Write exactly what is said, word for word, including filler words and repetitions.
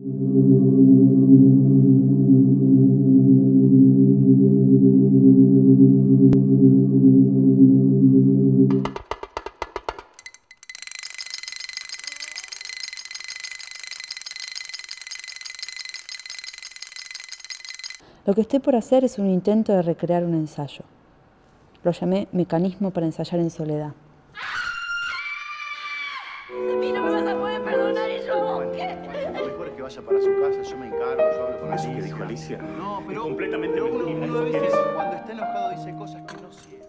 Lo que estoy por hacer es un intento de recrear un ensayo. Lo llamé mecanismo para ensayar en soledad. De mí no me vas a poder perdonar y yo, ¿qué? Lo mejor es que vaya para su casa, yo me encargo, yo hablo con ¿Eso Alicia. que dijo Alicia? No, pero, es completamente pero uno, mentira. uno a Eso que veces dice. cuando está enojado dice cosas que no siente.